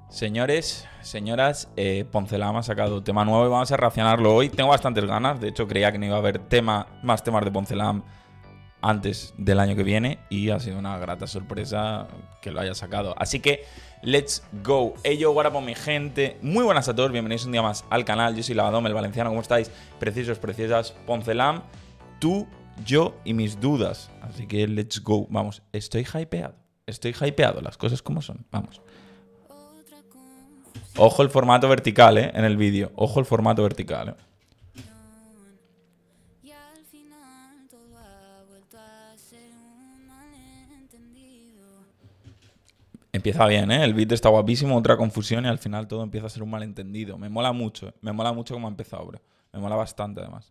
Señores, señoras, Poncelam ha sacado tema nuevo y vamos a reaccionarlo hoy. Tengo bastantes ganas, de hecho creía que no iba a haber más temas de Poncelam antes del año que viene y ha sido una grata sorpresa que lo haya sacado. Así que, let's go. Hey yo, what up, mi gente. Muy buenas a todos, bienvenidos un día más al canal. Yo soy Lavadome, el valenciano, ¿cómo estáis? Preciosos, preciosas, Poncelam, tú, yo y mis dudas. Así que, let's go. Vamos, estoy hypeado, las cosas como son, vamos. Ojo el formato vertical, en el vídeo. Ojo el formato vertical, Empieza bien, El beat está guapísimo, otra confusión y al final todo empieza a ser un malentendido. Me mola mucho cómo ha empezado, bro. Me mola bastante, además.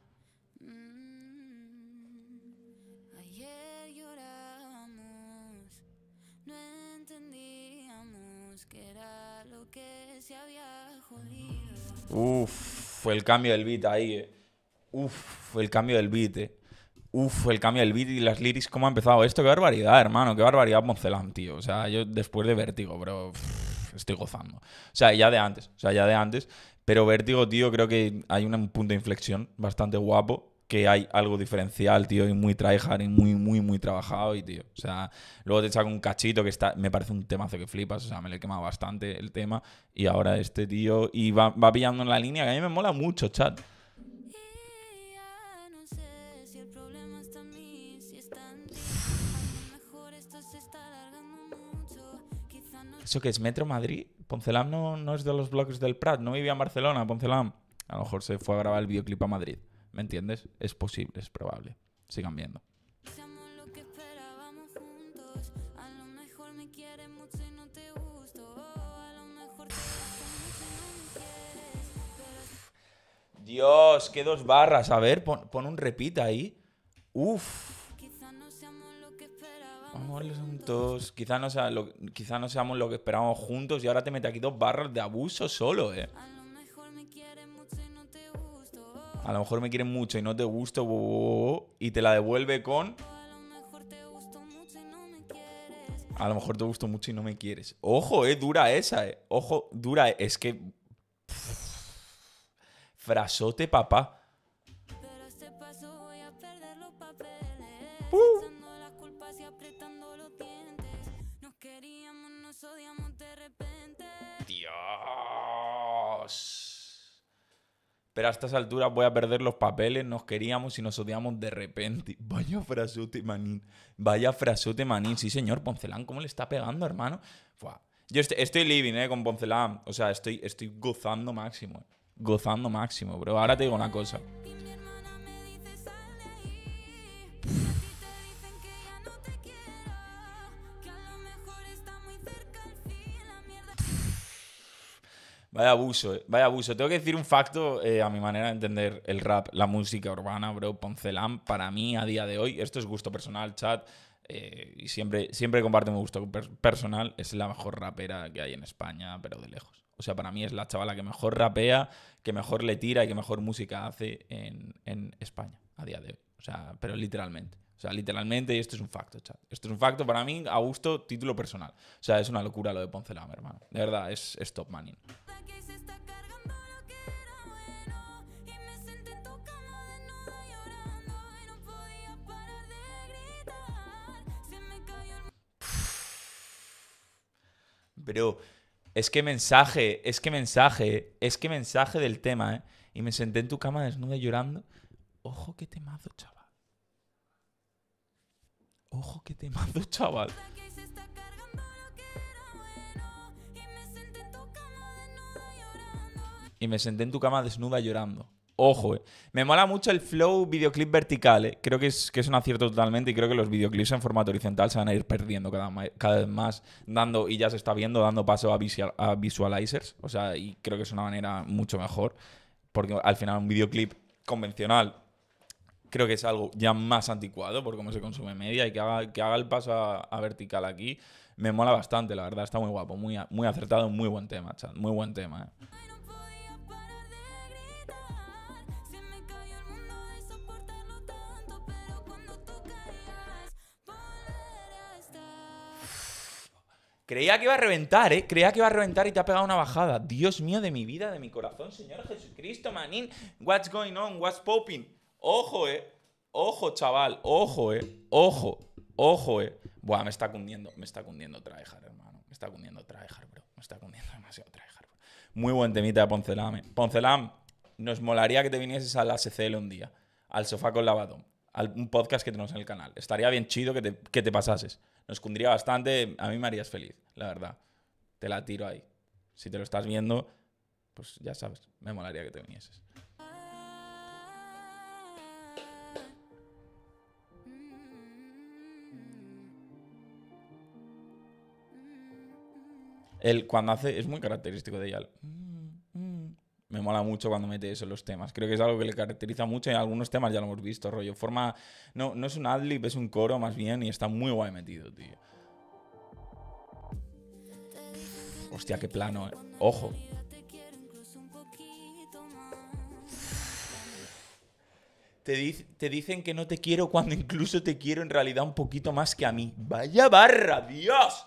Ayer llorábamos, no entendíamos que era lo que se había jodido. Uf, fue el cambio del beat ahí, Uf, fue el cambio del beat, Uf, fue el cambio del beat y las lyrics, cómo ha empezado esto. Qué barbaridad, hermano, qué barbaridad Poncelam, tío. O sea, yo después de Vértigo, bro, estoy gozando. O sea, ya de antes. Pero Vértigo, tío, creo que hay un punto de inflexión bastante guapo. Que hay algo diferencial, tío, y muy tryhard y muy trabajado. Y, tío, o sea, luego te saco un cachito que me parece un temazo que flipas. O sea, me le he quemado bastante el tema. Y ahora este, tío, y va pillando en la línea que a mí me mola mucho, chat. Y ya no sé si el problema está en mí, si está en ti. A lo mejor esto se está alargando mucho. Quizá no. ¿Eso qué es? ¿Metro Madrid? Poncelam no es de los bloques del Prat. No vivía en Barcelona, Poncelam. A lo mejor se fue a grabar el videoclip a Madrid. ¿Me entiendes? Es posible, es probable. Sigan viendo. Seamos lo que esperábamos juntos. A lo mejor me quieres mucho y no te gusto. A lo mejor te gusto mucho y no me quieres. Pero Dios, qué dos barras. A ver, pon un repeat ahí. Uf. quizá no seamos lo que esperábamos Vamos a verlos juntos. Quizá no seamos lo que esperábamos juntos. Y ahora te mete aquí dos barras de abuso solo, A lo mejor me quieres mucho y no te gusto. A lo mejor me quieren mucho y no te gusto. Y te la devuelve con... A lo mejor te gusto mucho y no me quieres. A lo mejor te gusto mucho y no me quieres. Ojo, dura esa, Ojo, dura. Es que... Frasote, papá. Pero a este paso voy a perder los papeles. Uh. Echando las culpas y apretando los dientes. Nos queríamos, nos odiamos de repente. Dios. Pero a estas alturas voy a perder los papeles. Nos queríamos y nos odiamos de repente. Vaya frasote, manín. Vaya frasote, manín. Sí, señor. Poncelam, ¿cómo le está pegando, hermano? Fua. Yo estoy living, con Poncelam. O sea, estoy gozando máximo. Gozando máximo, bro. Ahora te digo una cosa. Y mi hermana me dice sal de ahí. Y a ti te dicen que ya no te quiero. Que a lo mejor está muy cerca el fin. La mierda. Vaya abuso, Vaya abuso. Tengo que decir un facto a mi manera de entender el rap, la música urbana, bro. Poncelam, para mí, a día de hoy, esto es gusto personal, chat. Y siempre comparto mi gusto personal. Es la mejor rapera que hay en España, pero de lejos. O sea, para mí es la chavala que mejor rapea, que mejor le tira y que mejor música hace en España, a día de hoy. O sea, pero literalmente. O sea, literalmente, y esto es un facto, chat. Esto es un facto para mí, a gusto, título personal. O sea, es una locura lo de Poncelam, hermano. De verdad, es top money. Que se está cargando lo que era bueno. Y me senté en tu cama desnuda llorando. Y no podía parar de gritar. Se me cayó el Pero es que mensaje del tema, Y me senté en tu cama desnuda llorando. Ojo que temazo, chaval. Ojo que temazo, chaval. que se está cargando lo que era bueno. Y me senté en tu cama desnuda llorando. Y me senté en tu cama desnuda llorando. Ojo, Me mola mucho el flow videoclip vertical, Creo que es un acierto totalmente y creo que los videoclips en formato horizontal se van a ir perdiendo cada vez más, y ya se está viendo, dando paso a visualizers. O sea, y creo que es una manera mucho mejor. Porque al final un videoclip convencional creo que es algo ya más anticuado por cómo se consume media y que haga el paso a vertical aquí. Me mola bastante, la verdad. Está muy guapo, muy acertado, muy buen tema, chat. Muy buen tema, Y no podía parar de gritar. Se me cayó el mundo de soportarlo tanto. Pero cuando tú caías, volveré a estar. Creía que iba a reventar, ¿eh? Creía que iba a reventar y te ha pegado una bajada. Dios mío, de mi vida, de mi corazón, Señor Jesucristo, manín. What's going on? What's popping? Ojo, Ojo, chaval. Ojo, Ojo. Ojo, Buah, me está cundiendo tryhard, hermano. Me está cundiendo tryhard, bro. Me está cundiendo demasiado tryhard, bro. Muy buen temita de Poncelam. Poncelam, nos molaría que te vinieses a la SCL un día. Al Sofá con Lavadón. Un podcast que tenemos en el canal. Estaría bien chido que te pasases. Nos cundiría bastante. A mí me harías feliz, la verdad. Te la tiro ahí. Si te lo estás viendo, pues ya sabes. Me molaría que te vinieses. Él cuando hace... Es muy característico de ella. Me mola mucho cuando mete eso en los temas. Creo que es algo que le caracteriza mucho y en algunos temas ya lo hemos visto, rollo. Forma... No es un adlib, es un coro más bien y está muy guay metido, tío. Hostia, qué plano, Ojo. Te dicen que no te quiero cuando incluso te quiero en realidad un poquito más que a mí. ¡Vaya barra, Dios!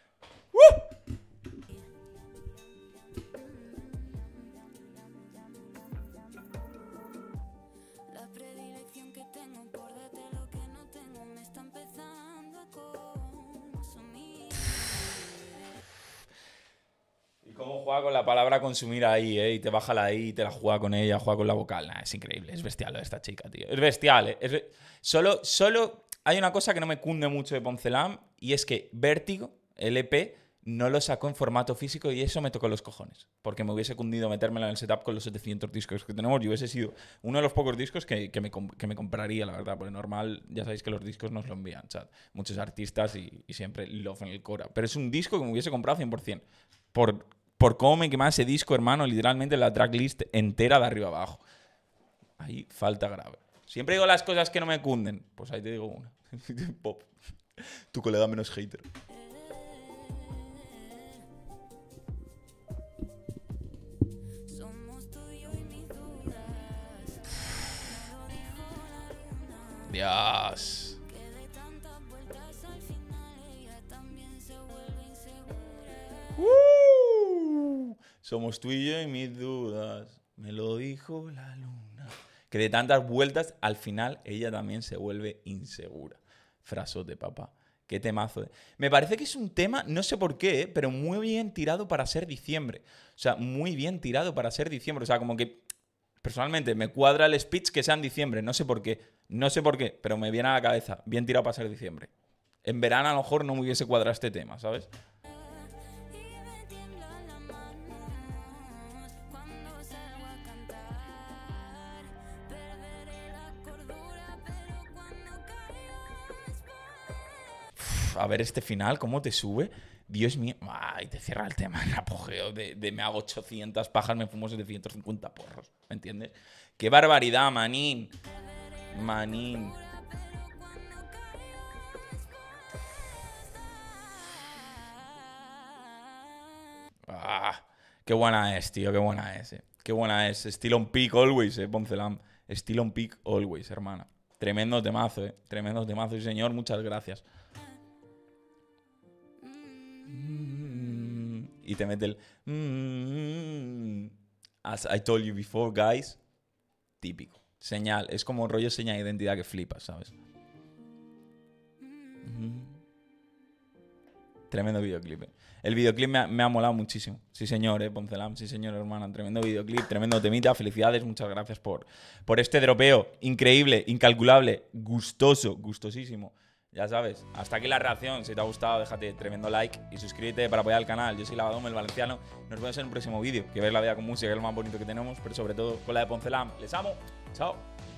Cómo juega con la palabra consumir ahí, y te baja la I y te la juega con ella, juega con la vocal. Nah, es increíble, es bestial lo de esta chica, tío. Es bestial, Solo hay una cosa que no me cunde mucho de Poncelam y es que Vértigo, el EP, no lo sacó en formato físico y eso me tocó los cojones. Porque me hubiese cundido metérmela en el setup con los 700 discos que tenemos y hubiese sido uno de los pocos discos que me compraría, la verdad. Porque normal, ya sabéis que los discos nos lo envían, chat. Muchos artistas y siempre love en el Cora. Pero es un disco que me hubiese comprado 100%. Por cómo me quemaba ese disco, hermano, literalmente la tracklist entera de arriba abajo. Ahí falta grave. Siempre digo las cosas que no me cunden. Pues ahí te digo una. Pop. Tu colega menos hater. Dios. Somos tú y yo y mis dudas. Me lo dijo la luna. Que de tantas vueltas, al final, ella también se vuelve insegura. Frasote, papá. Qué temazo. Me parece que es un tema, no sé por qué, pero muy bien tirado para ser diciembre. O sea, muy bien tirado para ser diciembre. O sea, como que, personalmente, me cuadra el speech que sea en diciembre. No sé por qué. No sé por qué, pero me viene a la cabeza. Bien tirado para ser diciembre. En verano, a lo mejor, no me hubiese cuadrado este tema, ¿sabes? A ver este final, cómo te sube. Dios mío. Ay, te cierra el tema en apogeo de me hago 800 pajas, me fumo 750 porros. ¿Me entiendes? ¡Qué barbaridad, manín! Manín. Qué buena es, tío. Qué buena es, Qué buena es. Still on peak always, Poncelam. Still on peak always, hermana. Tremendo temazo, Tremendo temazo. Sí, señor. Muchas gracias. Y te mete el... As I told you before, guys. Típico. Señal. Es como rollo señal de identidad que flipas, ¿sabes? Tremendo videoclip. El videoclip me ha molado muchísimo. Sí, señor, Poncelam. Sí, señor, hermana. Tremendo videoclip, tremendo temita. Felicidades, muchas gracias por este dropeo. Increíble, incalculable, gustoso, gustosísimo. Ya sabes, hasta aquí la reacción. Si te ha gustado, déjate tremendo like y suscríbete para apoyar el canal. Yo soy Lavadome, el valenciano. Nos vemos en un próximo vídeo. Que veis la vida con música, que es lo más bonito que tenemos, pero sobre todo con la de Poncelam. Les amo. Chao.